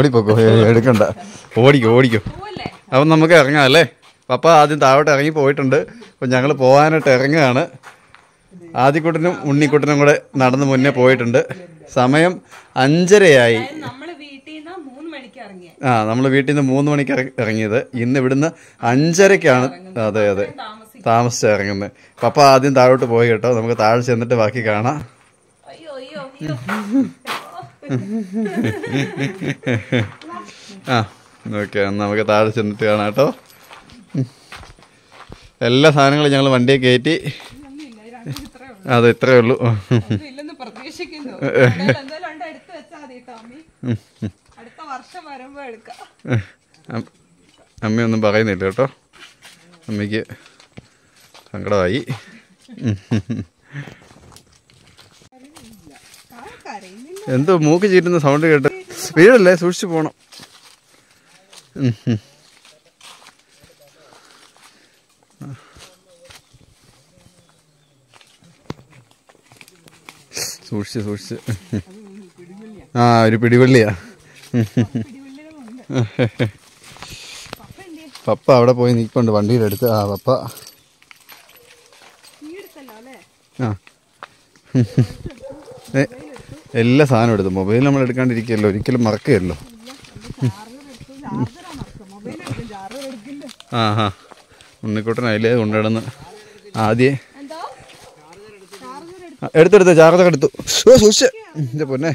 ഓടിപ്പോക്കോ, എടുക്കണ്ട, ഓടിക്കോ. അപ്പം നമുക്ക് ഇറങ്ങാം അല്ലേ? പപ്പ ആദ്യം താഴോട്ട് ഇറങ്ങി പോയിട്ടുണ്ട്. അപ്പം ഞങ്ങൾ പോകാനായിട്ട് ഇറങ്ങുകയാണ്. ആദ്യക്കുട്ടനും ഉണ്ണിക്കുട്ടനും കൂടെ നടന്ന് മുന്നേ പോയിട്ടുണ്ട്. സമയം 5:30 നമ്മൾ വീട്ടിൽ നിന്ന് 3 മണിക്ക് ഇറങ്ങിയത്. ഇന്ന് ഇവിടുന്ന് 5:30 അതെ താമസിച്ച് ഇറങ്ങുന്നത്. പപ്പ ആദ്യം താഴോട്ട് പോയി കേട്ടോ. നമുക്ക് താഴെ ചെന്നിട്ട് ബാക്കി കാണാം. ഓക്കെ, നമുക്ക് താഴെ ചെന്നിട്ട് കാണാം കേട്ടോ. എല്ലാ സാധനങ്ങളും ഞങ്ങൾ വണ്ടിയെ കയറ്റി. അതെ, ഇത്രയേ ഉള്ളൂ. അമ്മയൊന്നും പറയുന്നില്ല കേട്ടോ. അമ്മയ്ക്ക് സങ്കടമായി. എന്തോ മൂക്ക് ചീറ്റുന്ന സൗണ്ട് കേട്ട്. വീഴല്ലേ, സൂക്ഷിച്ചു പോണം. സൂക്ഷിച്ച്. ഒരു പിടിവള്ളിയാ. പപ്പ അവിടെ പോയി നിൽപ്പുണ്ട് വണ്ടിയുടെ അടുത്ത്. പപ്പ എല്ലാ സാധനവും എടുത്തു. മൊബൈൽ നമ്മൾ എടുക്കാണ്ടിരിക്കുകയല്ലോ, ഒരിക്കലും മറക്കുകയല്ലോ. ഉണ്ണിക്കുട്ടൻ അതിലേ കൊണ്ടുകിടന്ന് ആദ്യം എടുത്തെടുത്ത് ചാർജർ എടുത്തു. സൂക്ഷിച്ച് എൻ്റെ പൊന്നെ,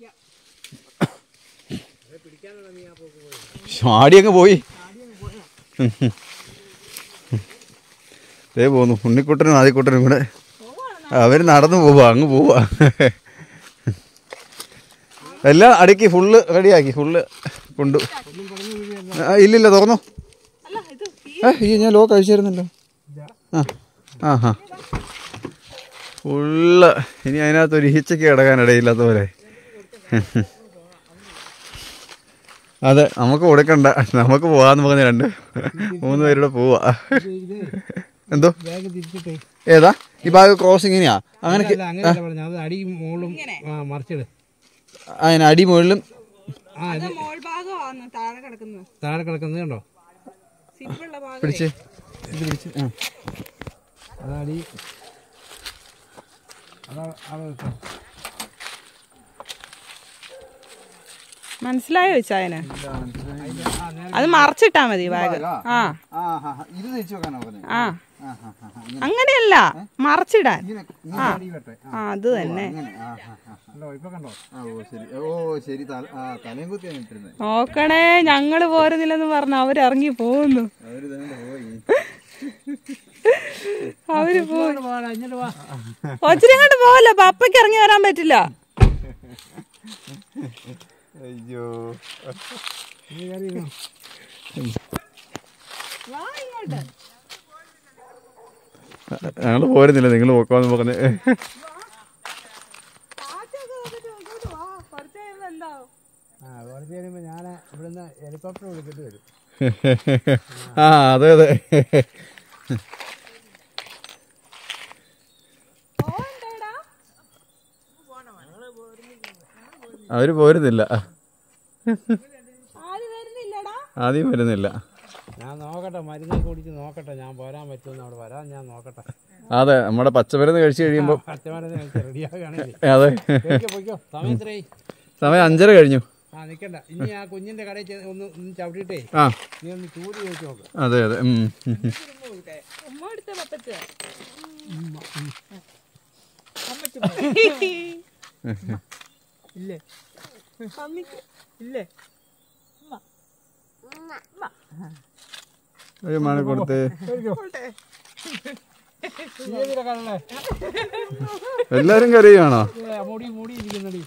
ആടിയങ്ങ് പോയി. ദേ പോന്നു ഉണ്ണിക്കുട്ടനും ആദ്യക്കുട്ടനും കൂടെ. അവർ നടന്നു അങ്ങ് പോവാ. എല്ലാം അടുക്കി ഫുള്ള് റെഡിയാക്കി, ഫുള്ള് കൊണ്ടു. ഇല്ലില്ല, തുറന്നു. ഞാൻ ലോക്ക് അഴിച്ചിരുന്നല്ലോ. ഫുള്ള്. ഇനി അതിനകത്ത് ഒരു ഈച്ചയ്ക്ക് കിടക്കാനിടയില്ലാത്ത പോലെ. അതെ, നമുക്ക് കൊടുക്കണ്ട, നമുക്ക് പോവാന്ന് പറഞ്ഞ് 2-3 പേരുടെ പോവാ. എന്തോ ഏതാ ഈ ഭാഗം ക്രോസിങ്ങിനെയാ? അങ്ങനെ അതിന് അടി മുകളിലും താഴെ കിടക്കുന്നത് കണ്ടോ? പിടിച്ച് അതാടി. മനസ്സിലായോ ചായന്? അത് മറച്ചിട്ടാ മതി ബാഗ്. അങ്ങനെയല്ല, മറച്ചിടാൻ. അത് തന്നെ. നോക്കണേ, ഞങ്ങള് പോരുന്നില്ലെന്ന് പറഞ്ഞ അവരിറങ്ങി പോകുന്നു. അവര് ഒത്തിരി അങ്ങോട്ട് പോവല്ല, പപ്പയ്ക്ക് ഇറങ്ങി വരാൻ പറ്റില്ല. അയ്യോ, ഞങ്ങള് പോരുന്നില്ല, നിങ്ങൾ പോക്കാന്ന് പറഞ്ഞ്. ഞാൻ ഇവിടുന്ന് ഹെലികോപ്റ്റർ വിളിച്ചിട്ട് വരും. അതെ. അവര് പോരുന്നില്ല, ആദ്യം വരുന്നില്ല. ഞാൻ നോക്കട്ടെ, മരുന്ന് കുടിച്ച് നോക്കട്ടെ, ഞാൻ പോരാൻ പറ്റുമെന്ന്. അവിടെ വരാൻ ഞാൻ നോക്കട്ടെ. അതെ, നമ്മുടെ പച്ചമരുന്ന് കഴിച്ചു കഴിയുമ്പോ പച്ചമരുന്ന് കഴിച്ച് റെഡിയാകുകയാണെങ്കിൽ. അതെ, സമയം എത്രയായി? സമയം 5:30 കഴിഞ്ഞു. നിക്കണ്ട, ഇനി ആ കുഞ്ഞിന്റെ കടയിൽ ഒന്ന് ചവിട്ടിട്ടേ നീ ഒന്ന് ചൂട് ചോദിച്ചു നോക്ക്. അതെ. ഇല്ലേ? ഒരു മണി കൊടുത്തേ. എല്ലാരും കരയുവാണോ? മൂടി ഇരിക്കുന്നടി.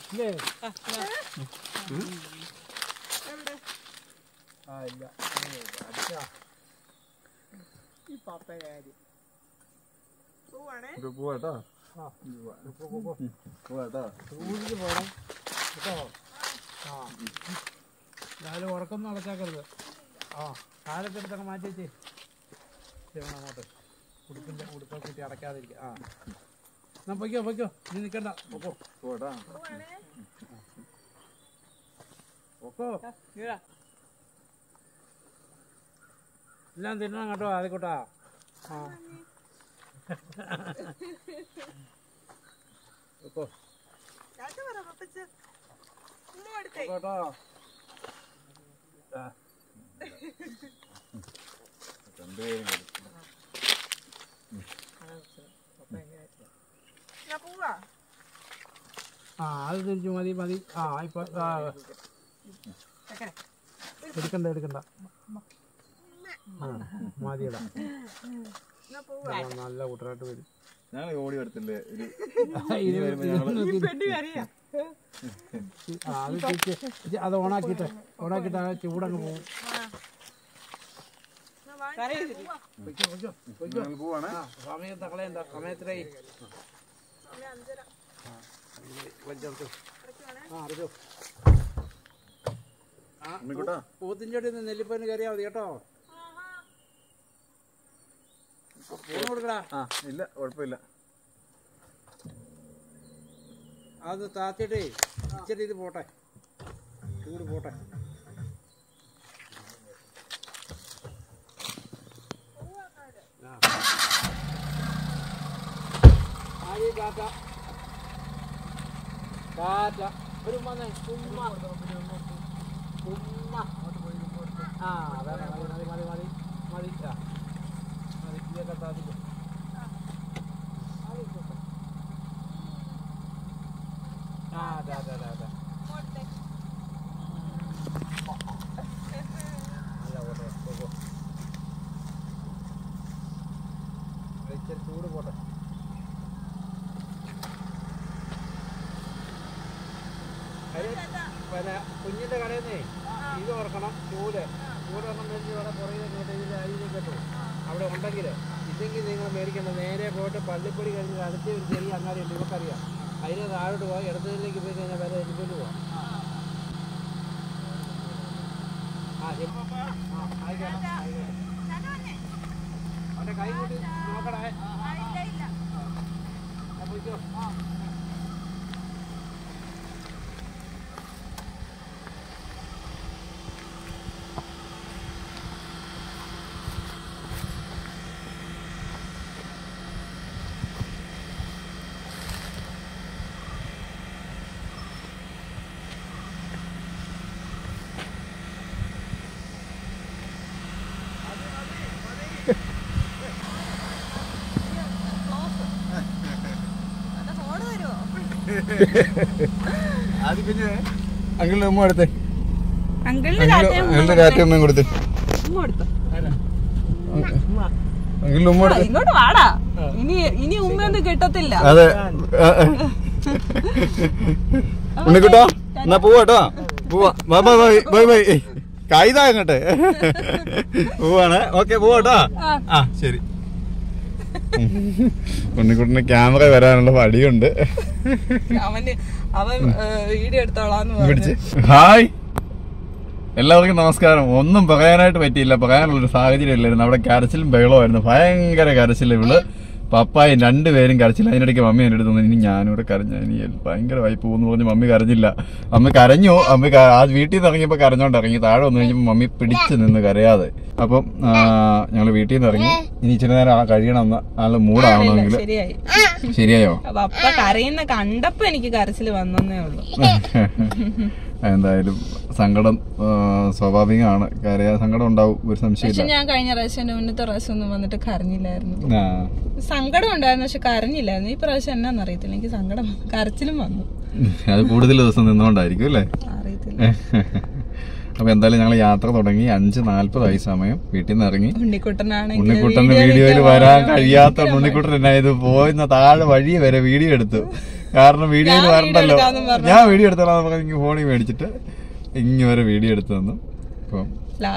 പോവാട്ടോ. രാവിലെ ഉറക്കൊന്നും അടച്ചാക്കരുത്. കാലൊക്കെ എടുത്തൊക്കെ മാറ്റി വെച്ചേ. അങ്ങോട്ട് ഉടുപ്പൊക്കെ കിട്ടി അടയ്ക്കാതിരിക്കുക. എന്നാ പൊയ്ക്കോ, നീ നിൽക്കണ്ട. എല്ലാം തിന്നണം കേട്ടോ ആദ്യക്കൂട്ടാ. കേട്ടോ അത് തിരിച്ചു മതി മതി. ഇപ്പൊ എടുക്കണ്ട മതിയടാ. നല്ല കൂട്ടരായിട്ട് വരും. ഓടി വരത്തില്ലേ അത് ഓണാക്കിട്ട് ആ ചൂടങ്ങ് പോകും. സമയം തകളയണ്ട. സമയത്തിലായി പൂത്തിഞ്ചോട്ടി നെല്ലിപ്പന് കയറിയാ മതി കേട്ടോ. ഫോൺ കൊടുക്കടാ. ഇല്ല കുഴപ്പമില്ല. അത് താത്തിട്ടേ ഇച്ചിരി ഇത് പോട്ടെ, ചൂട് പോട്ടെ. ഒരു മതി ഇതൊക്കെ സാധിക്കും. ചൂട് പോട്ടെ. പിന്നെ കുഞ്ഞിന്റെ കടയിൽ നിന്നേ ഇത് ഓർക്കണം. ചൂട് ഓർക്കണം വെച്ച് ഇവിടെ പുറകിൽ ഇതിൽ അരി കേട്ടോ. അവിടെ ഉണ്ടെങ്കിൽ ഇല്ലെങ്കിൽ നിങ്ങൾ മേടിക്കേണ്ട. നേരെ പോയിട്ട് പള്ളിപ്പൊടി കഴിഞ്ഞ് അടുത്ത ഒരു ചെറിയ അങ്ങാടിയുണ്ട്, ഇവർക്കറിയാം. അതിന് താഴോട്ട് പോകാം. ഇടത്തേക്ക് പോയി കഴിഞ്ഞാൽ വില എരിക്കൊണ്ടു പോവാം. അവൻ്റെ കൈ കൂട്ടി നോക്കണേ. പോയിക്കോ. അങ്കിളിന്റെ ഉമ്മ എടുത്തേ. അങ്കിളിന്റെ രാറ്റമ്മയും കൊടുത്തേ. അങ്കിളിന്റെ ഉമ്മ എടുത്തേ. ഇങ്ങോട്ട് വാടാ. ഇനി ഉമ്മയൊന്നും കിട്ടത്തില്ല. അതെ ഉണ്ണിക്കുട്ടോ എന്നാ പോവാട്ടോ. പോവാ. Bye bye. കായിതാ അങ്ങട്ടെ പോവാണ്. ഓക്കെ പോവാട്ടോ. ശരി. ഉണ്ണിക്കുട്ടിന് ക്യാമറ വരാനുള്ള പടിയുണ്ട്. അവൻ വീഡിയോ എടുത്തോളാന്ന് പിടിച്ച്. ഹായ് എല്ലാവർക്കും നമസ്കാരം. ഒന്നും പറയാനായിട്ട് പറ്റിയില്ല, പറയാനുള്ളൊരു സാഹചര്യം ഇല്ലായിരുന്നു. അവിടെ കരച്ചിലും ബഹളമായിരുന്നു, ഭയങ്കര കരച്ചിൽ. ഇവള് പപ്പായും രണ്ടുപേരും കരച്ചില്ല. അതിനിടയ്ക്ക് മമ്മി എൻ്റെ അടുത്ത് ഇനി ഞാനിവിടെ കരഞ്ഞ ഇനി ഭയങ്കര വായി പോകുന്നു പറഞ്ഞ് മമ്മി കരഞ്ഞില്ല. അമ്മ കരഞ്ഞു. അമ്മ ആ വീട്ടിൽ നിന്ന് ഇറങ്ങിയപ്പോൾ കരഞ്ഞോണ്ട് ഇറങ്ങി. താഴെ വന്നു കഴിഞ്ഞപ്പോൾ മമ്മി പിടിച്ച് നിന്ന് കരയാതെ. അപ്പം ഞങ്ങൾ വീട്ടിൽ നിന്ന് ഇറങ്ങി. ഇനി ഇച്ചിരി നേരം കഴിയണം. നല്ല മൂടാവണമെങ്കിൽ. ശരിയായോ? പപ്പ കരയുന്ന കണ്ടപ്പോ എനിക്ക് കരച്ചിൽ വന്നേ ഉള്ളൂ. എന്തായാലും സങ്കടം സ്വാഭാവികമാണ്. കരയാ സങ്കടം ഉണ്ടാവും, ഒരു സംശയമില്ല. ഞാൻ കഴിഞ്ഞ പ്രാവശ്യം മുന്നത്തെ പ്രാവശ്യം ഒന്നും വന്നിട്ട് കരഞ്ഞില്ലായിരുന്നു. സങ്കടം ഉണ്ടായിരുന്നു, പക്ഷെ കരഞ്ഞില്ലായിരുന്നു. ഈ പ്രാവശ്യം എന്നാന്നറിയത്തില്ല, എനിക്ക് സങ്കടം കരച്ചിലും വന്നു. അത് കൂടുതൽ ദിവസം നിന്നുകൊണ്ടായിരിക്കും അല്ലേ? അറിയത്തില്ല. അപ്പൊ എന്തായാലും ഞങ്ങൾ യാത്ര തുടങ്ങി. 5:40 സമയം വീട്ടിൽ നിന്ന് ഇറങ്ങി. ഉണ്ണിക്കുട്ടന്റെ വീഡിയോയിൽ വരാൻ കഴിയാത്ത ഉണ്ണിക്കുട്ടൻ എന്നായത് പോയിന്ന താഴെ വഴി വരെ വീഡിയോ എടുത്തു. കാരണം വീഡിയോയിൽ വരണ്ടല്ലോ. ഞാൻ വീഡിയോ എടുത്തോളാം പറഞ്ഞ് ഫോണിൽ മേടിച്ചിട്ട് ഇങ്ങ് വരെ വീഡിയോ എടുത്തു തന്നു. അപ്പം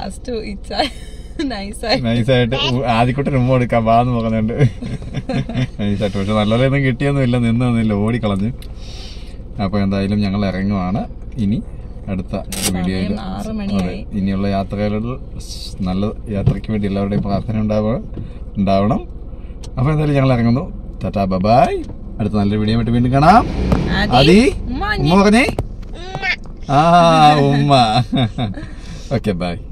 നൈസായിട്ട് ആദ്യക്കുട്ടൻ ഉമ്മ എടുക്കാൻ പാന്ന് പറഞ്ഞുണ്ട്. നൈസായിട്ട്. പക്ഷെ നല്ലതൊന്നും കിട്ടിയൊന്നുമില്ല, നിന്നൊന്നുമില്ല, ഓടിക്കളഞ്ഞ്. അപ്പൊ എന്തായാലും ഞങ്ങൾ ഇറങ്ങുവാണ്. ഇനി അടുത്ത വീഡിയോയിൽ ഇനിയുള്ള യാത്രകളിൽ നല്ല യാത്രയ്ക്ക് വേണ്ടി എല്ലാവരുടെയും പ്രാർത്ഥന ഉണ്ടാവണം. അപ്പൊ എന്തായാലും ഞങ്ങൾ ഇറങ്ങുന്നു. Tata bye. അടുത്ത നല്ലൊരു വീഡിയോ ആയിട്ട് വീണ്ടും കാണാം. ആദി ഉമ്മ പറഞ്ഞേ ഉമ്മ. Okay by.